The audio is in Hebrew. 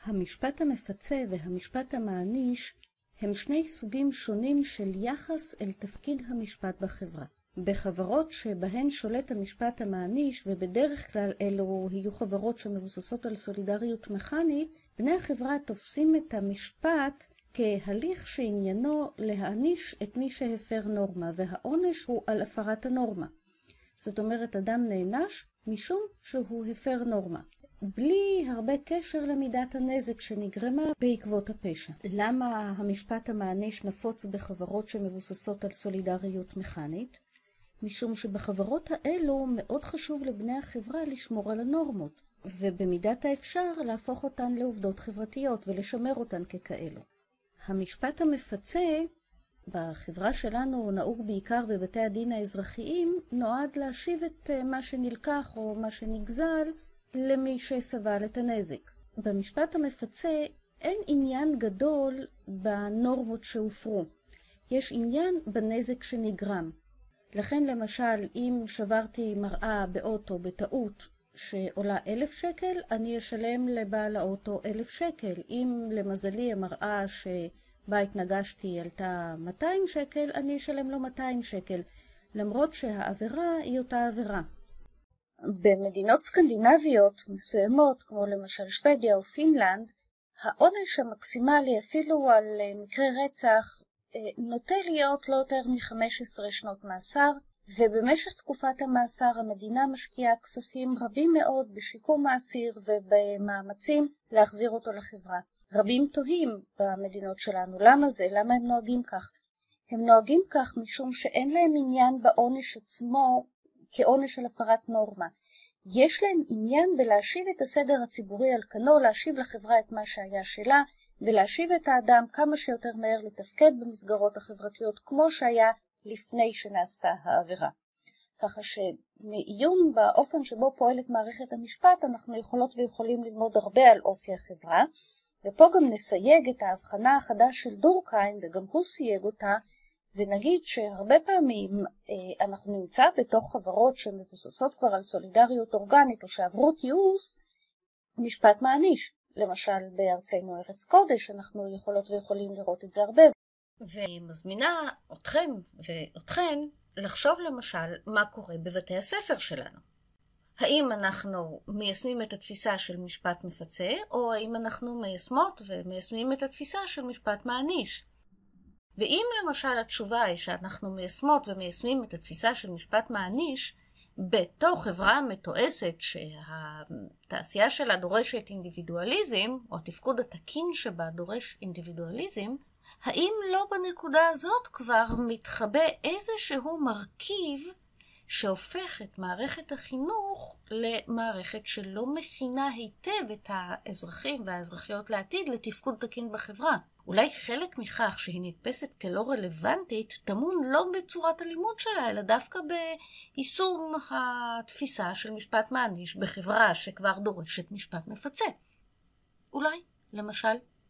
המשפט המפצה והמשפט המעניש הם שני סוגים שונים של יחס אל תפקיד המשפט בחברה. בחברות שבהן שולט המשפט המעניש, ובדרך כלל אלו יהיו חברות שמבוססות על סולידריות מכנית, בני החברה תופסים את המשפט כהליך שעניינו להעניש את מי שהפר נורמה, והעונש הוא על הפרת הנורמה. זאת אומרת, אדם נענש משום שהוא הפר נורמה, בלי הרבה קשר למידת הנזק שנגרמה בעקבות הפשע. למה המשפט המעניש נפוץ בחברות שמבוססות על סולידריות מכנית? משום שבחברות האלו מאוד חשוב לבני החברה לשמור על הנורמות, ובמידת האפשר להפוך אותן לעובדות חברתיות ולשמר אותן ככאלו. המשפט המפצה בחברה שלנו נהוג בעיקר בבתי הדין האזרחיים, נועד להשיב את מה שנלקח או מה שנגזל למי שסבל את הנזק. במשפט המפצה אין עניין גדול בנורמות שהופרו, יש עניין בנזק שנגרם. לכן למשל, אם שברתי מראה באוטו בטעות שעולה 1,000 שקל, אני אשלם לבעל האוטו 1,000 שקל. אם למזלי המראה שבה התנגשתי עלתה 200 שקל, אני אשלם לו 200 שקל, למרות שהעבירה היא אותה עבירה. במדינות סקנדינביות מסוימות, כמו למשל שוודיה או פינלנד, העונש המקסימלי אפילו על מקרה רצח נוטה להיות לא יותר מ-15 שנות מאסר, ובמשך תקופת המאסר המדינה משקיעה כספים רבים מאוד בשיקום האסיר ובמאמצים להחזיר אותו לחברה. רבים תוהים במדינות שלנו, למה זה? למה הם נוהגים כך? הם נוהגים כך משום שאין להם עניין בעונש עצמו כעונש על הפרת נורמה. יש להם עניין בלהשיב את הסדר הציבורי על כנו, להשיב לחברה את מה שהיה שלה, ולהשיב את האדם כמה שיותר מהר לתפקד במסגרות החברתיות כמו שהיה לפני שנעשתה העבירה. ככה שמעיון באופן שבו פועלת מערכת המשפט אנחנו יכולות ויכולים ללמוד הרבה על אופי החברה, ופה גם נסייג את ההבחנה החדש של דורקהיים, וגם הוא סייג אותה, ונגיד שהרבה פעמים אנחנו נמצא בתוך חברות שמבוססות כבר על סולידריות אורגנית או שעברו תיעוש משפט מעניש. למשל בארצנו ארץ קודש אנחנו יכולות ויכולים לראות את זה הרבה. ואני מזמינה אתכם ואתכן לחשוב למשל מה קורה בבתי הספר שלנו. האם אנחנו מיישמים את התפיסה של משפט מפצה, או האם אנחנו מיישמות ומיישמים את התפיסה של משפט מעניש? ואם למשל התשובה היא שאנחנו מיישמות ומיישמים את התפיסה של משפט מעניש, בתוך חברה מתועסת שהתעשייה שלה דורשת אינדיבידואליזם, או התפקוד התקין שבה דורש אינדיבידואליזם, האם לא בנקודה הזאת כבר מתחבא איזשהו מרכיב שהופך את מערכת החינוך למערכת שלא מכינה היטב את האזרחים והאזרחיות לעתיד לתפקוד תקין בחברה? אולי חלק מכך שהיא נתפסת כלא רלוונטית טמון לא בצורת הלימוד שלה, אלא דווקא ביישום התפיסה של משפט מעניש בחברה שכבר דורשת משפט מפצה. אולי, למשל,